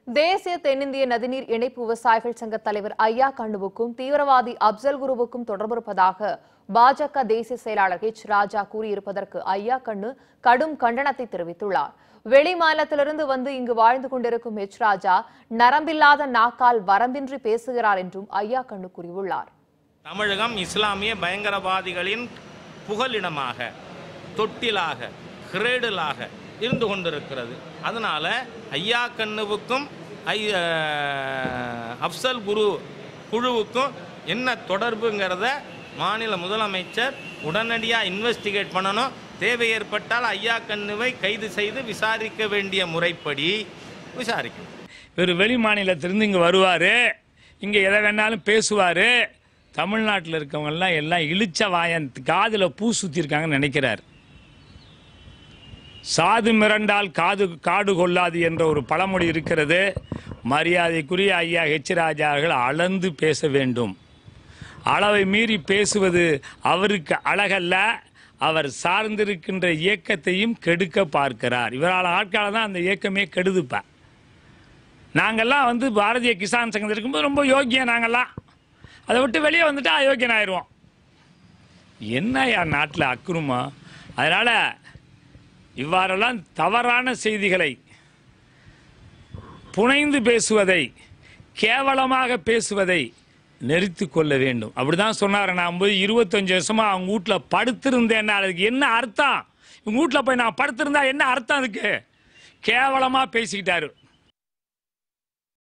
தேசிய தென்னிந்திய நதிநீர் இணைப்பு விவசாயிகள் சங்க தலைவர் ஐயா கண்ணுவுக்கும் தீவிரவாதி அப்சல் குருவுக்கும் தொடர்பிருப்பதாக பாஜக தேசிய செயலாளர் எச் ராஜா கூறியிருப்பதற்கு ஐயா கண்ணு கடும் கண்டனத்தை தெரிவித்துள்ளார். வெளி மாநிலத்திலிருந்து வந்து இங்கு வாழ்ந்து கொண்டிருக்கும் எச் ராஜா நரம்பில்லாத நாக்கால் வரம்பின்றி பேசுகிறார் என்றும் ஐயா கண்ணு கூறியுள்ளார். தமிழகம் இஸ்லாமிய பயங்கரவாதிகளின் புகலிடமாக, தொட்டிலாக, கிரேடலாக இருந்து கொண்டிருக்கிறது. அதனால ஐயா கண்ணுவுக்கும் அப்சல் குரு குழுவுக்கும் என்ன தொடர்புங்கிறத மாநில முதலமைச்சர் உடனடியாக இன்வெஸ்டிகேட் பண்ணணும். தேவை ஏற்பட்டால் ஐயா கண்ணுவை கைது செய்து விசாரிக்க வேண்டிய முறைப்படி விசாரிக்கணும். இவர் வெளி மாநிலத்திலிருந்து இங்கே வருவார், இங்கே எதை வேணாலும் பேசுவார். தமிழ்நாட்டில் இருக்கவங்கெல்லாம் எல்லாம் இழிச்ச வாயன் காதில் பூ சுற்றிருக்காங்கன்னு நினைக்கிறார். சாது மிரண்டால் காடு கொள்ளாது என்ற ஒரு பழமொழி இருக்கிறது. மரியாதைக்குரிய ஐயா எச் ராஜா அவர்கள் அளந்து பேச வேண்டும். அளவை மீறி பேசுவது அவருக்கு அழகல்ல, அவர் சார்ந்திருக்கின்ற இயக்கத்தையும் கெடுக்க பார்க்கிறார். இவரால் ஆட்கால தான் அந்த இயக்கமே கெடுதுப்பா. நாங்கள்லாம் பாரதிய கிசான் சங்கம் இருக்கும்போது ரொம்ப யோக்கியம், நாங்கள்லாம் அதை விட்டு வெளியே வந்துட்டு அயோக்கியன் ஆயிடுவோம். என்ன நாட்டில் அக்குருமா? அதனால் இவ்வாறெல்லாம் தவறான செய்திகளை புனைந்து பேசுவதை, கேவலமாக பேசுவதை நிறுத்தி கொள்ள வேண்டும். அப்படிதான் சொன்னார். நான் போய் 25 வருஷமா அவங்க வீட்டில் படுத்திருந்தேன். அதுக்கு என்ன அர்த்தம்? இவங்க வீட்டில் போய் நான் படுத்திருந்தா என்ன அர்த்தம்? அதுக்கு கேவலமாக பேசிக்கிட்டாரு.